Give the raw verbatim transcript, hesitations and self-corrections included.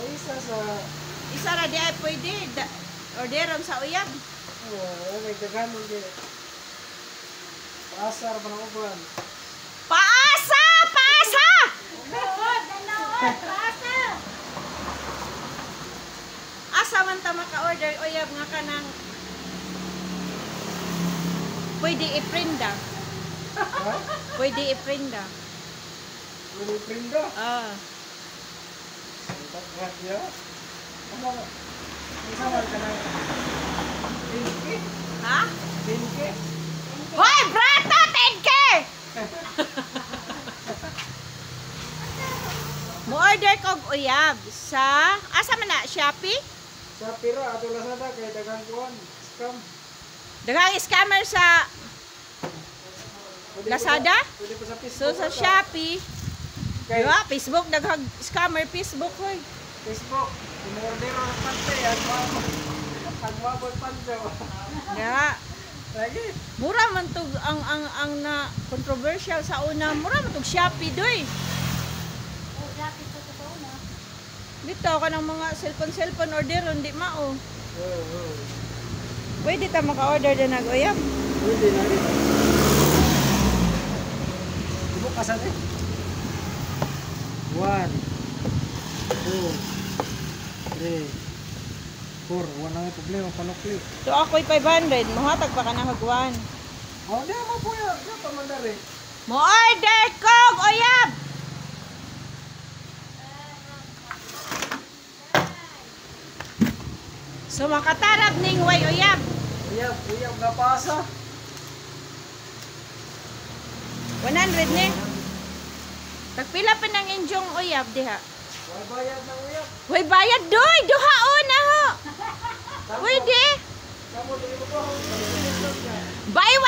isa sa... Isa ra di ay pwede. Da- orderon sa uyab. Oo, may daganon din. Paasar pa ng uban. Paasa! Paasa! Asa man ta maka-order uyab nga kanang pwede i-prinda. Ha? Pwede i-prinda. Pwede prinda. Ah. Santak radya. Ano? Isa man ka na. Pinky? Ha? Pinky? Hoy, brata, ten K! Mo-order kog uyab sa asa man na Shopee? Sa pira, ato Lazada, kay dagang kuhan. Scam. Daghang scammer sa Pwede Lazada? pa sa- Pwede pa sa So Facebook. sa ata. Shopee, Kay diba? Facebook daghang scammer Facebook hoy. Facebook. Umorder ang pante. Ang mabot pante. Ya, Lagi. mura man tug ang ang ang na controversial sa una, mura man tug Shopee doy. Dito ka ng mga cellphone-cellphone order, hindi mao. Oo, oo. Pwede ta maka-order din nag-uyab. Pwede na rin. Bukasan eh. One. Two. Three. Four. Wala nga problema. Panukli. So ako'y five hundred, mohatag pa ka na hagwan. Oh, di mo po yan. Di pa mandari. Mo-order kog uyab! So makatarab ning way uyab. Uyab. Uyab na pasa. one hundred ni. Tagpila pa ng injong uyab diha. May bayad ng uyab. Hoy bayad doy, duhaon na ho. Pwede. Kamu di mo po. Buy